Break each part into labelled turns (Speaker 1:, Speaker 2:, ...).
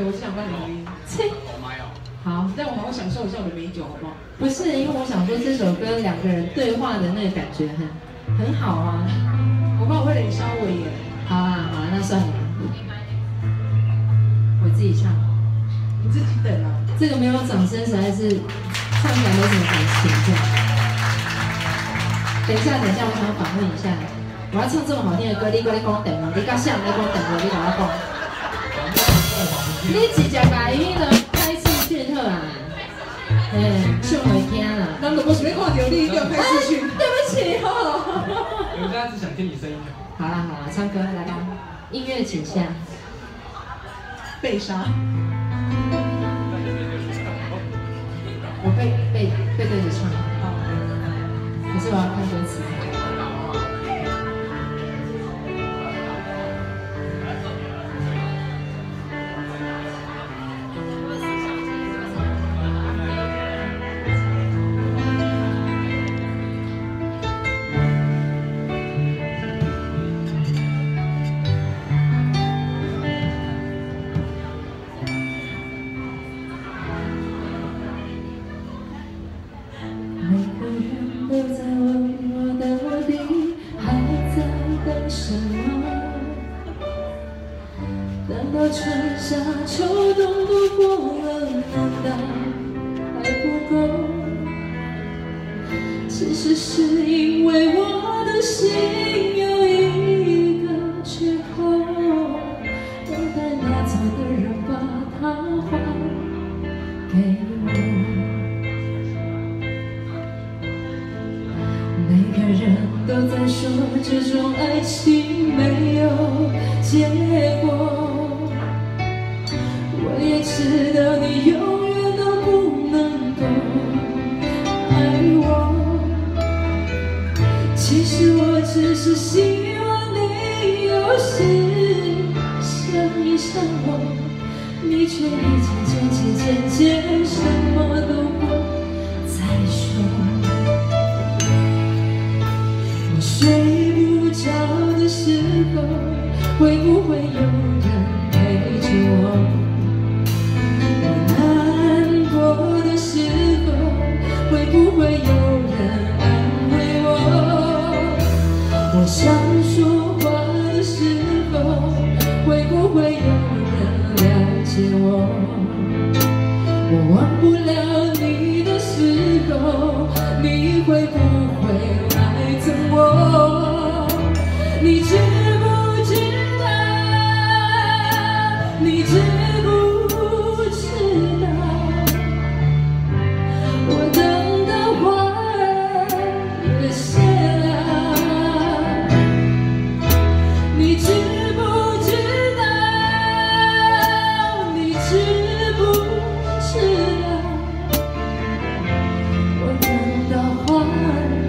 Speaker 1: 对，我只想帮你录音。好，让我好好享受一下我的美酒，好不好？
Speaker 2: 不是，因为我想说这首歌两个人对话的那个感觉很好啊。
Speaker 1: 我怕我会冷烧我耶。
Speaker 2: 好啊，好啊，那算了，我自己唱。
Speaker 1: 你自己等啊。
Speaker 2: 这个没有掌声，实在是唱起来没什么感情这样。等一下，我想访问一下，我要唱这么好听的歌，你讲等我，你甲谁人讲等我，你甲我讲。你直接把伊个开视讯好啊，唱袂听啦。
Speaker 1: 那如果随便看到你，一定要开视讯。
Speaker 2: 对不起哦。
Speaker 3: 人家只想听你声音。
Speaker 2: 好啦好啦，唱歌来吧，音乐请下。
Speaker 1: 被杀。
Speaker 2: 我背对着唱，好，可是我要看歌词。每个人都在问我到底还在等什么？难道春夏秋冬都过了，难道还不够？其实是因为我的心有一个缺口，等待拿走的人把它还给我。每个人都在说这种爱情没有结果，我也知道你永远都不能够爱我。其实我只是希望你有时想一想我，你却已经渐渐什么都不再说。睡不着的时候，会不会有人陪着我？我难过的时候，会不会有人安慰我？我想说话的时候，会不会有人了解我？我忘不了你的时候，你会不会来疼我？你知不知道？你知不知道？我等的花儿也谢了。你知不知道？你知不知道？我等的花儿。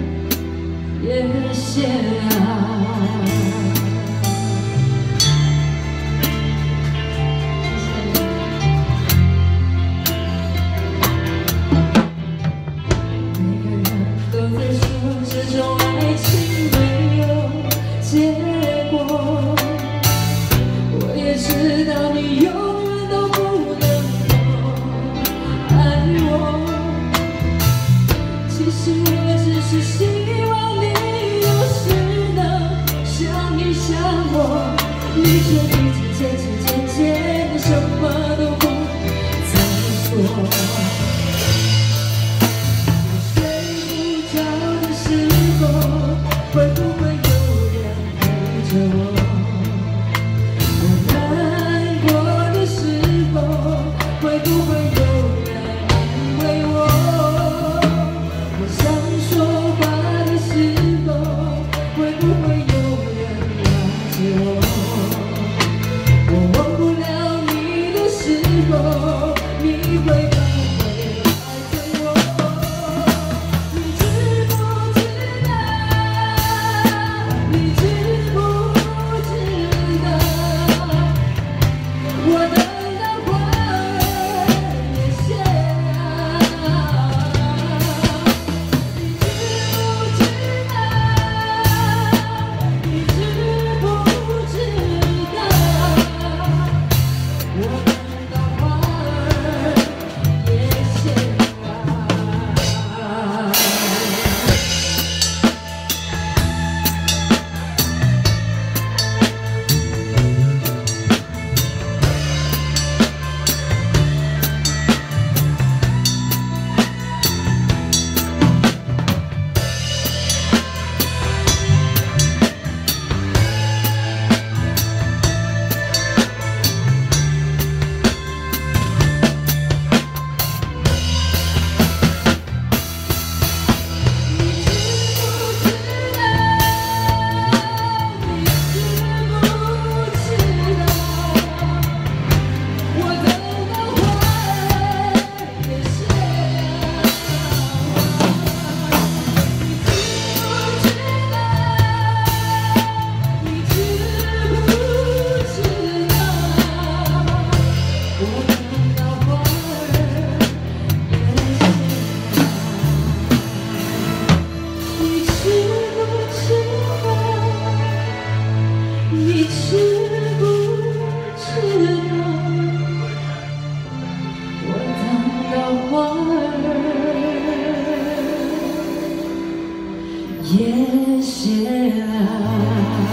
Speaker 2: 谢啦。